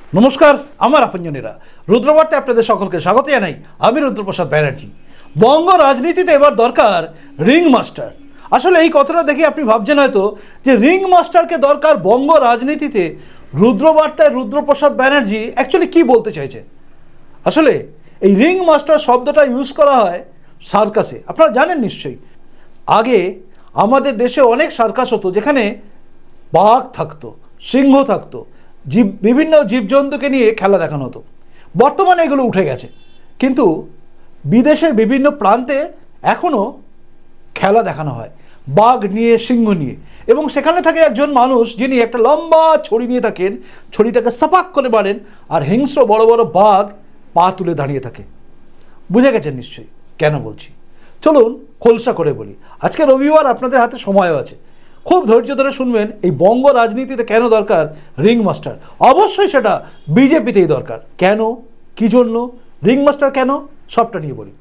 নমস্কার, আমার আপনজনেরা রুদ্রবার্তে আপনাদের সকলকে স্বাগত জানাই। আমি রুদ্রপ্রসাদ ব্যানার্জি। বঙ্গ রাজনীতিতে এবার দরকার রিং মাস্টার। আসলে এই কথাটা দেখে আপনি ভাবছেন হয়তো যে রিং মাস্টারকে দরকার বঙ্গ রাজনীতিতে। রুদ্রবার্তায় রুদ্রপ্রসাদ ব্যানার্জি অ্যাকচুয়ালি কি বলতে চাইছে? আসলে এই রিং মাস্টার শব্দটা ইউজ করা হয় সার্কাসে। আপনারা জানেন নিশ্চয়ই, আগে আমাদের দেশে অনেক সার্কাস হতো যেখানে বাঘ থাকতো, সিংহ থাকতো, বিভিন্ন জীবজন্তুকে নিয়ে খেলা দেখানো হতো। বর্তমানে এগুলো উঠে গেছে, কিন্তু বিদেশের বিভিন্ন প্রান্তে এখনও খেলা দেখানো হয় বাঘ নিয়ে, সিংহ নিয়ে, এবং সেখানে থাকে একজন মানুষ যিনি একটা লম্বা ছড়ি নিয়ে থাকেন, ছড়িটাকে সাপাক করে মারেন, আর হিংস্র বড় বড় বাঘ পা তুলে দাঁড়িয়ে থাকে। বুঝে গেছেন নিশ্চয়ই কেন বলছি। চলুন খোলসা করে বলি। আজকে রবিবার, আপনাদের হাতে সময়ও আছে, খুব ধৈর্য ধরে শুনবেন। এই বঙ্গ রাজনীতিতে কেন দরকার রিং মাস্টার? অবশ্যই সেটা বিজেপিতেই দরকার। কেন, কি জন্য, রিং মাস্টার কেন, সবটা নিয়ে বলি।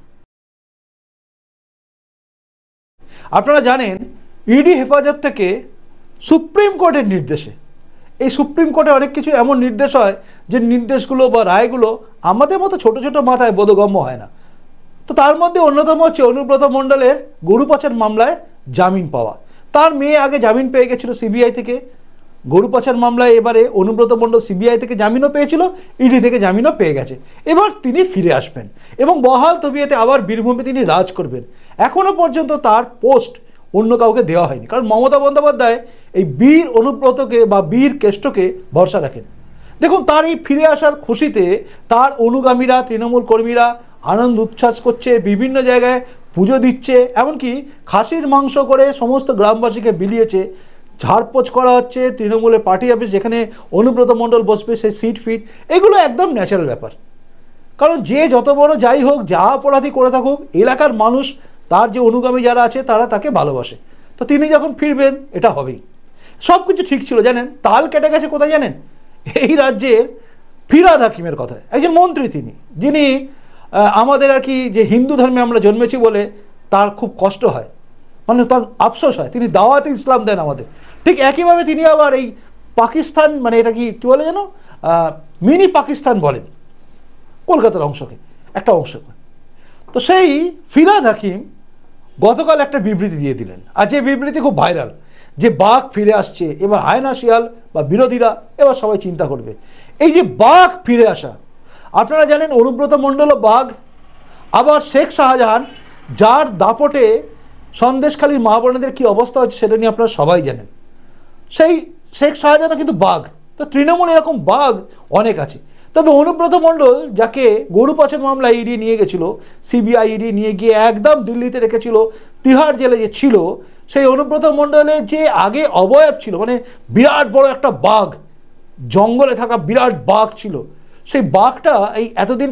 আপনারা জানেন ইডি হেফাজত থেকে সুপ্রিম কোর্টের নির্দেশে, এই সুপ্রিম কোর্টে অনেক কিছু এমন নির্দেশ হয় যে নির্দেশগুলো বা রায়গুলো আমাদের মতো ছোট ছোট মাথায় বোধগম্য হয় না। তো তার মধ্যে অন্যতম হচ্ছে অনুব্রত মণ্ডলের গরু পাচার মামলায় জামিন পাওয়া। তার মেয়ে আগে জামিন পেয়ে গেছিল সিবিআই থেকে, গরু পাচার মামলায় এবারে অনুব্রত মণ্ডল সিবিআই থেকে জামিনও পেয়েছিল, ইডি থেকে জামিনও পেয়ে গেছে। এবার তিনি ফিরে আসবেন এবং বহাল তবিয়তে আবার বীরভূমে তিনি রাজ করবেন। এখনও পর্যন্ত তার পোস্ট অন্য কাউকে দেওয়া হয়নি, কারণ মমতা বন্দ্যোপাধ্যায় এই বীর অনুব্রতকে বা বীর কেষ্টকে ভরসা রাখেন। দেখুন, তার এই ফিরে আসার খুশিতে তার অনুগামীরা, তৃণমূল কর্মীরা আনন্দ উচ্ছ্বাস করছে, বিভিন্ন জায়গায় পুজো দিচ্ছে, এমনকি খাসির মাংস করে সমস্ত গ্রামবাসীকে বিলিয়েছে, ঝাড়পোছ করা হচ্ছে। তৃণমূলের পার্টি অফিস যেখানে অনুব্রত মণ্ডল বসবে সেই সিট ফিট, এগুলো একদম ন্যাচারাল ব্যাপার। কারণ যে যত বড় যাই হোক, যা অপরাধী করে থাকুক, এলাকার মানুষ, তার যে অনুগামী যারা আছে তারা তাকে ভালোবাসে। তো তিনি যখন ফিরবেন এটা হবেই। সব কিছু ঠিক ছিল, জানেন তাল কেটে গেছে কোথায় জানেন? এই রাজ্যের ফিরহাদ হাকিমের কথায়। একজন মন্ত্রী তিনি, যিনি আমাদের আর কি যে হিন্দু ধর্মে আমরা জন্মেছি বলে তার খুব কষ্ট হয়, মানে তার আফসোস হয়। তিনি দাওয়াতে ইসলাম দেন আমাদের। ঠিক একইভাবে তিনি আবার এই পাকিস্তান, মানে এটা কি বলে যেন, মিনি পাকিস্তান বলেন কলকাতার অংশকে, একটা অংশকে। তো সেই ফিরহাদ হাকিম গতকাল একটা বিবৃতি দিয়ে দিলেন, আর যে বিবৃতি খুব ভাইরাল, যে বাঘ ফিরে আসছে। এবার হায়না শিয়াল বা বিরোধীরা এবার সবাই চিন্তা করবে এই যে বাঘ ফিরে আসা। আপনারা জানেন অনুব্রত মণ্ডল বাঘ, আবার শেখ শাহজাহান, যার দাপটে সন্দেশখালীর মা বোনেদের কী অবস্থা হচ্ছে সেটা নিয়ে আপনারা সবাই জানেন। সেই শেখ শাহজাহান কিন্তু বাঘ। তো তৃণমূল এরকম বাঘ অনেক আছে। তবে অনুব্রত মণ্ডল, যাকে গরু পাচার মামলায় ইডি নিয়ে গেছিল, সিবিআই ইডি নিয়ে গিয়ে একদম দিল্লিতে রেখেছিল, তিহার জেলে যে ছিল, সেই অনুব্রত মণ্ডলের যে আগে অবয়ব ছিল, মানে বিরাট বড় একটা বাঘ, জঙ্গলে থাকা বিরাট বাঘ ছিল, সেই বাঘটা এই এতদিন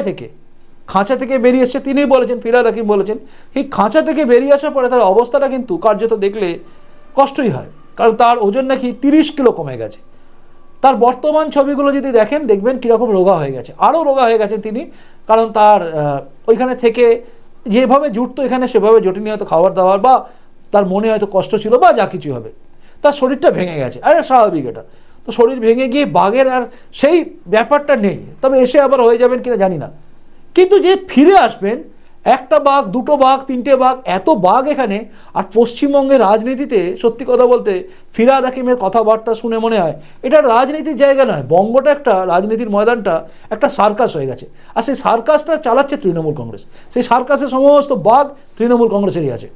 খাঁচা থেকে বেরিয়ে এসছে। তিনি বলেছেন, ফিরহাদ হাকিম বলেছেন, এই খাঁচা থেকে বেরিয়ে আসার পরে তার অবস্থাটা কিন্তু কার্যত দেখলে কষ্টই হয়, কারণ তার ওজন নাকি 30 কিলো কমে গেছে। তার বর্তমান ছবিগুলো যদি দেখেন, দেখবেন কীরকম রোগা হয়ে গেছে, আরও রোগা হয়ে গেছেন তিনি। কারণ তার ওইখানে থেকে যেভাবে জুটতো এখানে সেভাবে জটিনি, হয়তো খাবার দাবার, বা তার মনে হয়তো কষ্ট ছিল, বা যা কিছু হবে, তার শরীরটা ভেঙে গেছে। আরে স্বাভাবিক এটা তো, শরীর ভেঙে গিয়ে বাঘের আর সেই ব্যাপারটা নেই। তবে এসে আবার হয়ে যাবেন কিনা জানি না, কিন্তু যে ফিরে আসবেন, একটা বাঘ, দুটো বাঘ, তিনটে বাঘ, এত বাঘ এখানে। আর পশ্চিমবঙ্গের রাজনীতিতে সত্যি কথা বলতে ফিরহাদ হাকিমের কথাবার্তা শুনে মনে হয় এটা রাজনীতির জায়গা নয়, বঙ্গটা একটা রাজনীতির ময়দানটা একটা সার্কাস হয়ে গেছে। আর সেই সার্কাসটা চালাচ্ছে তৃণমূল কংগ্রেস। সেই সার্কাসে সমস্ত বাঘ তৃণমূল কংগ্রেসেরই আছে।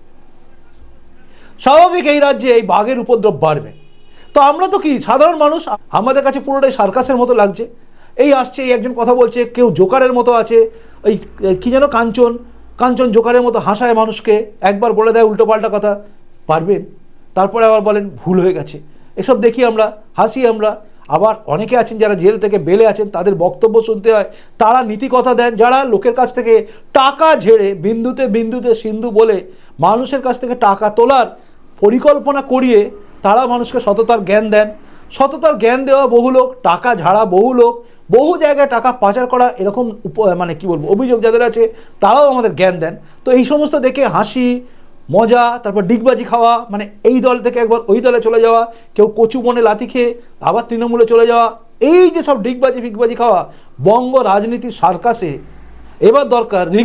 স্বাভাবিক এই রাজ্যে এই বাঘের উপদ্রব বাড়বে। তো আমরা তো কি সাধারণ মানুষ, আমাদের কাছে পুরোটাই সার্কাসের মতো লাগছে। এই আসছে, এই একজন কথা বলছে, কেউ জোকারের মতো আছে, ওই কী যেন কাঞ্চন জোকারের মতো হাসায় মানুষকে, একবার বলে দেয় উল্টোপাল্টা কথা, পারবেন, তারপরে আবার বলেন ভুল হয়ে গেছে। এসব দেখি আমরা, হাসি আমরা। আবার অনেকে আছেন যারা জেল থেকে বেলে আছেন, তাদের বক্তব্য শুনতে হয়, তারা নীতি কথা দেন, যারা লোকের কাছ থেকে টাকা ঝেড়ে বিন্দুতে বিন্দুতে সিন্ধু বলে মানুষের কাছ থেকে টাকা তোলার পরিকল্পনা করিয়ে তারা মানুষকে সততার জ্ঞান দেন। সততার জ্ঞান দেওয়া বহু লোক, টাকা ঝাড়া বহু লোক, বহু জায়গায় টাকা পাচার করা, এরকম মানে কি বলবো, অভিযোগ যাদের আছে তারাও আমাদের জ্ঞান দেন। তো এই সমস্ত দেখে হাসি, মজা, তারপর ডিগবাজি খাওয়া, মানে এই দল থেকে একবার ওই দলে চলে যাওয়া, কেউ কচু বনে লাথি খেয়ে আবার তৃণমূলে চলে যাওয়া, এই যে সব ডিগবাজি ফিগবাজি খাওয়া বঙ্গ রাজনীতির সার্কাসে এবার দরকার রিং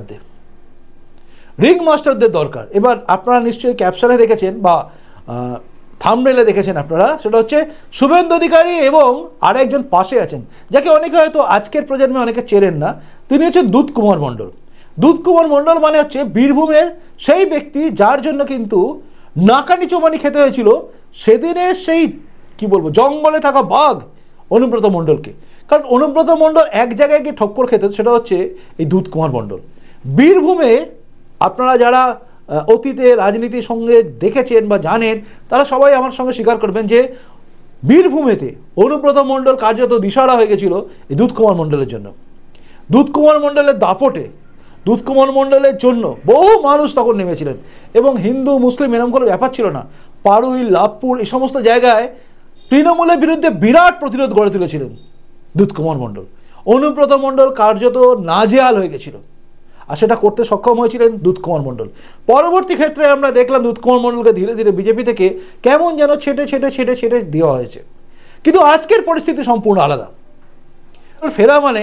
মাস্টারদের দরকার। এবার আপনারা নিশ্চয়ই ক্যাপশনে দেখেছেন বা থাম্বনেলে দেখেছেন আপনারা, সেটা হচ্ছে শুভেন্দু অধিকারী এবং আরেকজন পাশে আছেন, যাকে অনেকে হয়তো আজকের প্রজন্মে অনেকে চেনেন না। তিনি হচ্ছেন দুধ কুমার মণ্ডল। দুধ কুমার মণ্ডল মানে হচ্ছে বীরভূমের সেই ব্যক্তি যার জন্য কিন্তু নাকানি চোবানি খেতে হয়েছিল সেদিনের সেই কি বলবো জঙ্গলে থাকা বাঘ অনুব্রত মণ্ডলকে। কারণ অনুব্রত মণ্ডল এক জায়গায় গিয়ে ঠক্কর খেতে, সেটা হচ্ছে এই দুধ কুমার মণ্ডল। বীরভূমে আপনারা যারা অতীতে রাজনীতির সঙ্গে দেখেছেন বা জানেন তারা সবাই আমার সঙ্গে স্বীকার করবেন যে বীরভূমেতে অনুব্রত মণ্ডল কার্যত দিশাহারা হয়ে গেছিল এই দুধ কুমার মণ্ডলের জন্য। দুধ কুমার মণ্ডলের দাপটে দুধ কুমার মণ্ডলের জন্য বহু মানুষ তখন নেমেছিলেন, এবং হিন্দু মুসলিম এরকম কোনো ব্যাপার ছিল না। পাড়ুই, লাভপুর এই সমস্ত জায়গায় তৃণমূলের বিরুদ্ধে বিরাট প্রতিরোধ গড়ে তুলেছিলেন দুধ কুমার মণ্ডল। অনুব্রত মণ্ডল কার্যত নাজেহাল হয়ে গেছিল, আর সেটা করতে সক্ষম হয়েছিলেন দুধ কুমার মণ্ডল। পরবর্তী ক্ষেত্রে আমরা দেখলাম দুধ কুমার মণ্ডলকে ধীরে ধীরে বিজেপি থেকে কেমন যেন ছেটে দেওয়া হয়েছে। কিন্তু আজকের পরিস্থিতি সম্পূর্ণ আলাদা। ফেরা মানে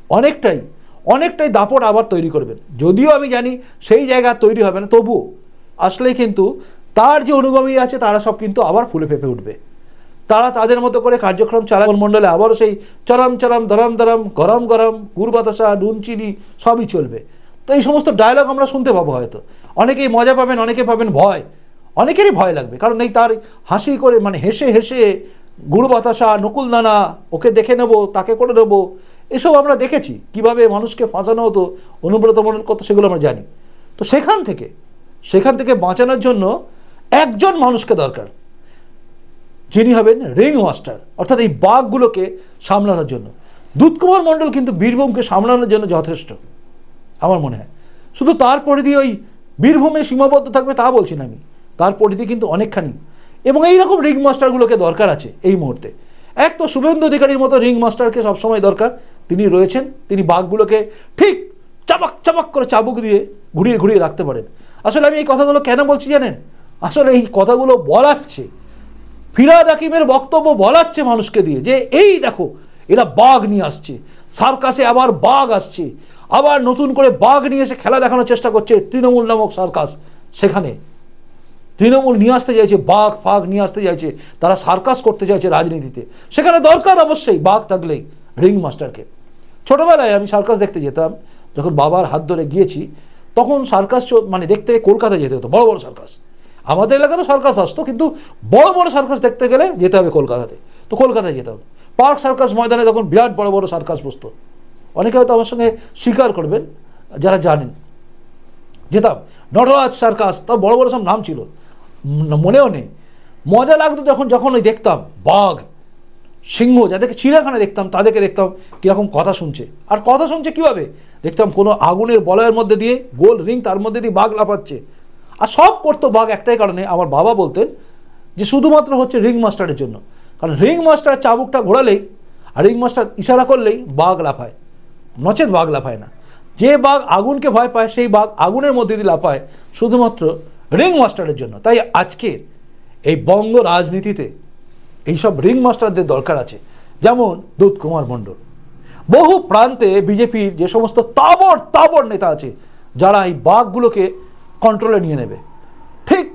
অনেকটাই দাপট আবার তৈরি করবেন। যদিও আমি জানি সেই জায়গা তৈরি হবে না, তবুও আসলেই কিন্তু তার যে অনুগামী আছে তারা সব কিন্তু আবার ফুলে ফেঁপে উঠবে। তারা তাদের মতো করে কার্যক্রম চালাবে। মণ্ডলে আবারও সেই চরম দরম গরম গুড় বাতাসা নুন চিনি সবই চলবে। তো এই সমস্ত ডায়লগ আমরা শুনতে পাবো হয়তো। অনেকেই মজা পাবেন, অনেকে পাবেন ভয়, অনেকেরই ভয় লাগবে। কারণ এই তার হাসি করে মানে হেসে গুড় বাতাসা নকুল দানা ওকে দেখে নেবো তাকে করে নেবো, এসব আমরা দেখেছি কিভাবে মানুষকে ফাঁসানো হতো অনুব্রত মণ্ডল কত, সেগুলো আমরা জানি। তো সেখান থেকে বাঁচানোর জন্য একজন মানুষকে দরকার, যিনি হবেন রিং মাস্টার, অর্থাৎ এই বাঘগুলোকে সামলানোর জন্য। দুধ কুমার মণ্ডল কিন্তু বীরভূমকে সামলানোর জন্য যথেষ্ট আমার মনে হয়। শুধু তার পরিধি ওই বীরভূমে সীমাবদ্ধ থাকবে তা বলছি না আমি, তার পরিধি কিন্তু অনেকখানি। এবং এইরকম রিং মাস্টারগুলোকে দরকার আছে এই মুহূর্তে। এক তো শুভেন্দু অধিকারীর মতো রিং মাস্টারকে সবসময় দরকার, তিনি রয়েছেন, তিনি বাঘগুলোকে ঠিক চাবাক করে চাবুক দিয়ে ঘুরিয়ে রাখতে পারেন। আসলে আমি এই কথাগুলো কেন বলছি জানেন? আসলে এই কথাগুলো বলাচ্ছে ফিরহাদ হাকিমের বক্তব্য বলাচ্ছে মানুষকে দিয়ে যে এই দেখো এরা বাঘ নিয়ে আসছে, সার্কাসে আবার বাঘ আসছে, আবার নতুন করে বাঘ নিয়ে এসে খেলা দেখানোর চেষ্টা করছে তৃণমূল নামক সার্কাস। সেখানে তৃণমূল নিয়ে আসতে চাইছে বাঘ নিয়ে আসতে চাইছে, তারা সার্কাস করতে চাইছে রাজনীতিতে। সেখানে দরকার অবশ্যই বাঘ থাকলেই রিং মাস্টারকে। ছোটবেলায় আমি সার্কাস দেখতে যেতাম, যখন বাবার হাত ধরে গিয়েছি তখন সার্কাস মানে দেখতে কলকাতা যেতে হতো, বড় সার্কাস। আমাদের এলাকাতে সার্কাস আসতো, কিন্তু বড় সার্কাস দেখতে গেলে যেতে হবে কলকাতাতে। তো কলকাতায় যেতে হবে, পার্ক সার্কাস ময়দানে তখন বিরাট বড় সার্কাস বসতো। অনেকে হয়তো আমার সঙ্গে স্বীকার করবেন যারা জানেন। যেতাম নটরাজ সার্কাস, তা বড় সব নাম ছিল, মনেও নেই। মজা লাগতো যখন ওই দেখতাম বাঘ সিংহ, যাদেরকে চিড়িয়াখানা দেখতাম তাদেরকে দেখতাম কীরকম কথা শুনছে। আর কথা শুনছে কীভাবে দেখতাম, কোনো আগুনের বলয়ের মধ্যে দিয়ে গোল রিং, তার মধ্যে দিয়ে বাঘ লাফাচ্ছে। আর সব করতো বাঘ একটাই কারণে, আমার বাবা বলতেন যে শুধুমাত্র হচ্ছে রিং মাস্টারের জন্য। কারণ রিং মাস্টার চাবুকটা ঘোরালেই আর রিং মাস্টার ইশারা করলেই বাঘ লাফায়, নচেত বাঘ লাফায় না। যে বাঘ আগুনকে ভয় পায় সেই বাঘ আগুনের মধ্যে দিয়ে লাফায় শুধুমাত্র রিং মাস্টারের জন্য। তাই আজকের এই বঙ্গ রাজনীতিতে এইসব রিং মাস্টারদের দরকার আছে, যেমন দুধ কুমার মণ্ডল। বহু প্রান্তে বিজেপির যে সমস্ত তাবড় নেতা আছে যারা এই বাঘগুলোকে কন্ট্রোলে নিয়ে নেবে, ঠিক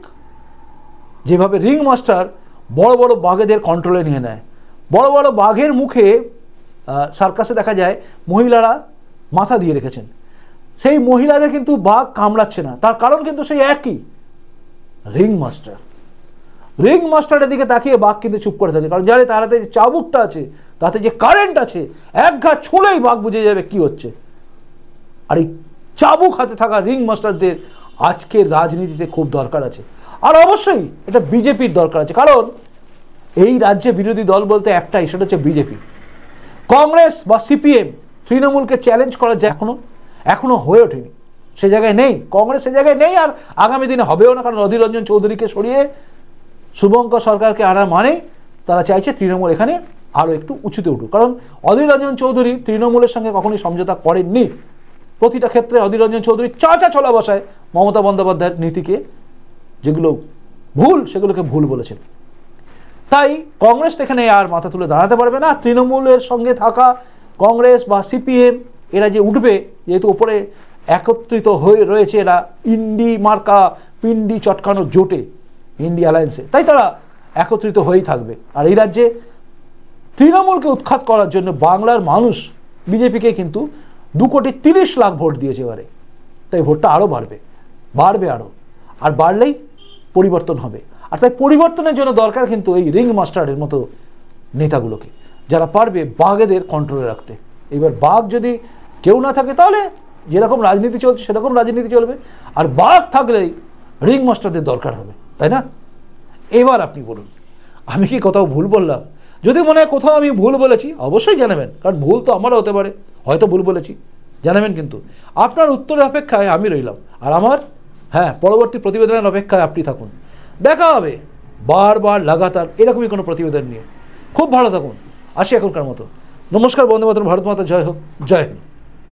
যেভাবে রিং মাস্টার বড় বাঘেদের কন্ট্রোলে নিয়ে নেয়। বড় বাঘের মুখে সার্কাসে দেখা যায় মহিলারা মাথা দিয়ে রেখেছেন, সেই মহিলাদের কিন্তু বাঘ কামড়াচ্ছে না, তার কারণ কিন্তু সেই একই রিং মাস্টারের দিকে তাকিয়ে বাঘ কিন্তু চুপ করে থাকে। কারণ জানে তার হাতে যে চাবুকটা আছে, তাতে যে কারেন্ট আছে, এক ঘা ছুঁড়েই বাঘ বুঝে যাবে কি হচ্ছে। আর এই চাবুক হাতে থাকা রিং মাস্টারদের আজকের রাজনীতিতে খুব দরকার আছে। আর অবশ্যই এটা বিজেপির দরকার আছে, কারণ এই রাজ্যে বিরোধী দল বলতে একটাই, সেটা হচ্ছে বিজেপি। কংগ্রেস বা সিপিএম তৃণমূলকে চ্যালেঞ্জ করা যায় এখনো হয়ে ওঠেনি, সে জায়গায় নেই কংগ্রেস, সে জায়গায় নেই, আর আগামী দিনে হবেও না। কারণ অধীর রঞ্জন চৌধুরীকে সরিয়ে শুভঙ্কর সরকারকে আনার মানে তারা চাইছে তৃণমূল এখানে আরও একটু উঁচুতে উঠুক। কারণ অধীর রঞ্জন চৌধুরী তৃণমূলের সঙ্গে কখনোই সমঝোতা করেননি। প্রতিটা ক্ষেত্রে অধীর রঞ্জন চৌধুরী ছোলা বসায় মমতা বন্দ্যোপাধ্যায়ের নীতিকে, যেগুলো ভুল সেগুলোকে ভুল বলেছেন। তাই কংগ্রেস এখানে আর মাথা তুলে দাঁড়াতে পারবে না। তৃণমূলের সঙ্গে থাকা কংগ্রেস বা সিপিএম এরা যে উঠবে, যেহেতু ওপরে একত্রিত হয়ে রয়েছে এরা ইন্ডি মার্কা পিন্ডি চটকানো জোটে, ইন্ডি অ্যালায়েন্সে, তাই তারা একত্রিত হয়েই থাকবে। আর এই রাজ্যে তৃণমূলকে উৎখাত করার জন্য বাংলার মানুষ বিজেপিকে কিন্তু 2,30,00,000 ভোট দিয়েছে এবারে। তাই ভোটটা আরও বাড়বে আরও, আর বাড়লেই পরিবর্তন হবে। আর তাই পরিবর্তনের জন্য দরকার কিন্তু এই রিং মাস্টারের মতো নেতাগুলোকে, যারা পারবে বাঘেদের কন্ট্রোলে রাখতে। এবার বাঘ যদি কেউ না থাকে তাহলে যেরকম রাজনীতি চলছে সেরকম রাজনীতি চলবে, আর বাঘ থাকলেই রিং মাস্টারদের দরকার হবে, তাই না? এবার আপনি বলুন, আমি কি কোথাও ভুল বললাম? যদি মনে হয় কোথাও আমি ভুল বলেছি অবশ্যই জানাবেন, কারণ ভুল তো আমারও হতে পারে, হয়তো ভুল বলেছি, জানাবেন। কিন্তু আপনার উত্তরের অপেক্ষায় আমি রইলাম, আর আমার পরবর্তী প্রতিবেদনের অপেক্ষায় আপনি থাকুন। দেখা হবে বারবার লাগাতার এরকমই কোনো প্রতিবেদন নিয়ে। খুব ভালো থাকুন, আসি এখনকার মতো। নমস্কার, বন্দে মাতরম, ভারত মাতা জয় হোক, জয় হিন্দ।